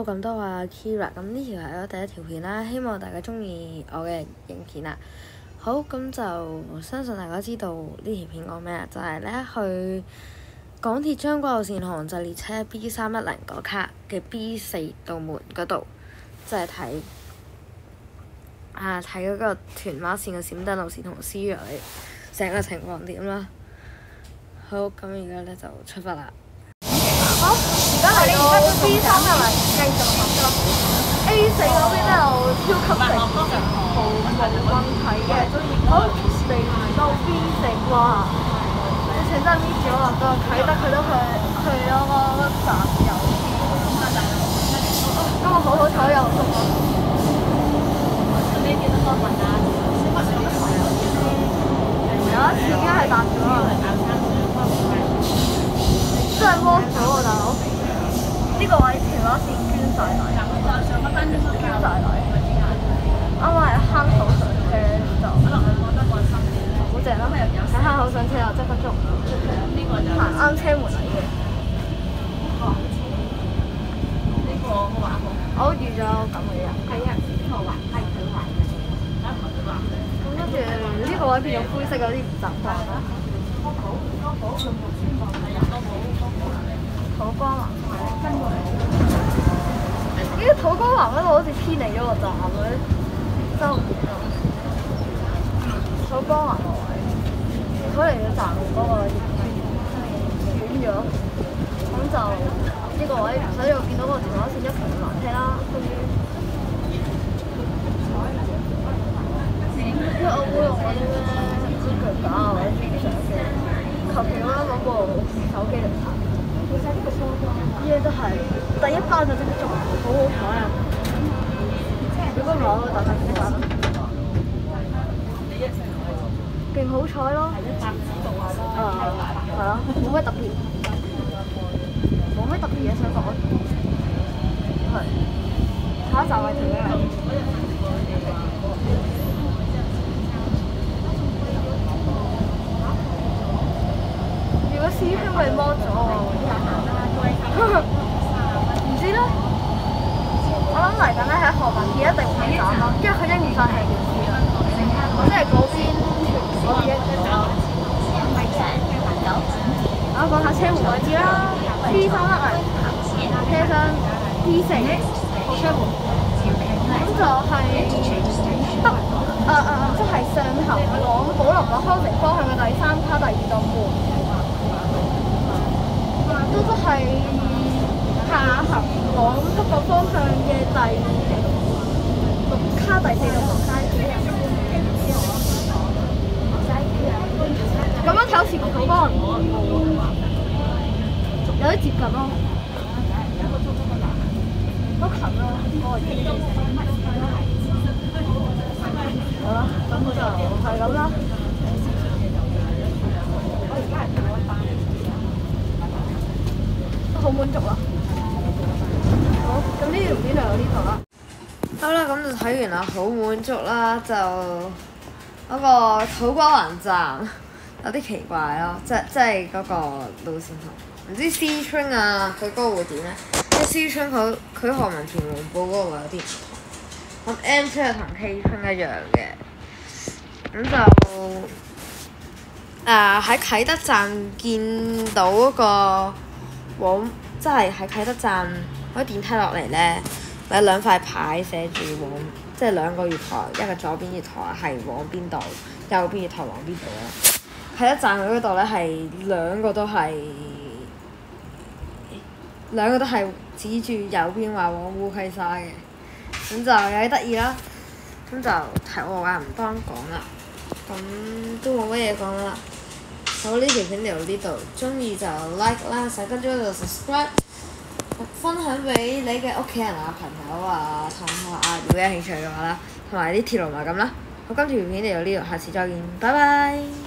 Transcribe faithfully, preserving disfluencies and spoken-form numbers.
Hello，咁多位 Kira，咁呢條係我第一條片啦，希望大家中意我嘅影片啦。好，咁就相信大家知道呢條片講咩啊？就係、是、咧去港鐵將軍澳線航站列車 B 三一零嗰卡嘅 B 四道門嗰度，即係睇啊睇嗰個屯馬線嘅閃燈路線同 C 約成個情況點啦。好，咁而家咧就出發啦。 好，而家嚟到 B 三一零繼續合作 A 四嗰邊咧就超級城實冇冇問題嘅，好嚟到 B 四哇！你前陣呢次我落到啟德，佢都去去咗個站遊。今日好好彩又中咗。有一次已經係搭咗啦。真係窩咗喎，大佬！呢個位條馬線捐晒嚟，捐晒嚟。啱啱係坑口上車就好正啦！喺坑口上車又即刻捉，行啱車門嚟嘅。我預咗咁嘅嘢。係啊，錯畫係佢畫嘅。咁跟住呢個位變咗灰色，有啲唔習慣啦。土瓜灣咦？土瓜灣嗰度好似偏離咗個站嘅，收唔到。土瓜灣個位，佢嚟嘅站嗰個轉咗，咁就呢個位唔使又見到個屯馬線一條纜車啦。因為我會用嗰啲咩支腳架啊或者影相嘅，求其啦攞部手機嚟拍。呢啲都係第一班就即刻中，好好彩啊！如果唔係我會大大幾班，勁好彩咯！誒係咯，冇咩特別，冇咩特別嘢想講。係下一站係停咩？如果師兄被摸咗唔知咧，我諗嚟緊咧喺何文田一定唔會站咯，因為佢應唔晒係件事啦。即係嗰邊嗰邊一個啦。我講下車門位置啦 ，B 三一零車廂 B 四號車門，咁就係北誒誒即係上行往寶林路康城方向嘅第三卡第二道門。都都係下行往北角方向嘅第六卡第四道門。咁樣睇好似土瓜灣有啲接近咯，都近咯，嗰個位。好啦，咁就係咁啦。好滿足啊！好，咁呢條片就到呢度啦。 好啦，咁就睇完啦，好滿足啦，就嗰個土瓜灣站有啲奇怪咯，即即係嗰個路線圖，唔知 C train 啊佢嗰個會點咧？即係 C train 佢佢何文田黃埔嗰個會有啲唔同，咁 M train 同 K train 一樣嘅，咁就誒喺啟德站見到嗰個。往即係喺啟德站嗰啲電梯落嚟咧，有兩塊牌寫住往，即係兩個月台，一個左邊月台係往邊度，右邊月台往邊度啦。啟德站佢嗰度咧係兩個都係兩個都係指住右邊話往烏溪沙嘅，咁就有啲得意啦。咁就題外話唔當講啦，咁都冇乜嘢講啦。好，呢條片嚟到呢度，中意就 like 啦，想跟住嗰度 subscribe， 分享俾你嘅屋企人啊、朋友啊、同學啊，如果有興趣嘅話啦，同埋啲鐵路迷咁啦。好，今條片嚟到呢度，下次再見，拜拜。